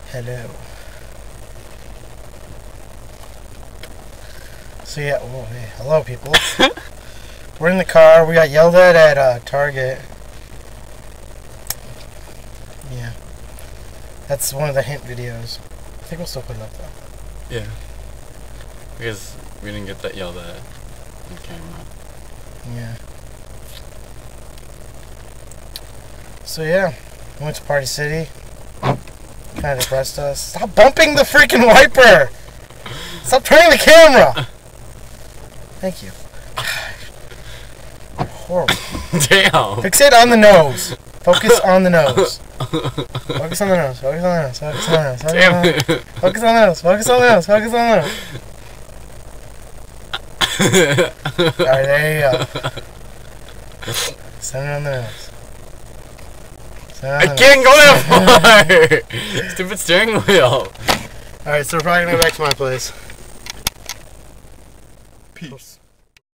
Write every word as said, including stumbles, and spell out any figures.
Hello. So yeah, oh, hey, hello people. We're in the car. We got yelled at at uh, Target. Yeah. That's one of the hint videos. I think we'll still put it up though. Yeah. Because we didn't get that yelled at on camera. Yeah. So yeah, we went to Party City. Kind of depressed us. Stop bumping the freaking wiper! Stop turning the camera! Thank you. Horrible. Damn! Fix it on the nose. Focus on the nose. Focus on the nose. Focus on the nose. Focus on the nose. Damn it! Focus on the nose. Focus on the nose. Focus on the nose. Alright, there you go. Send it on the nose. I can't go that far! Stupid steering wheel! Alright, so we're probably gonna go back to my place. Peace.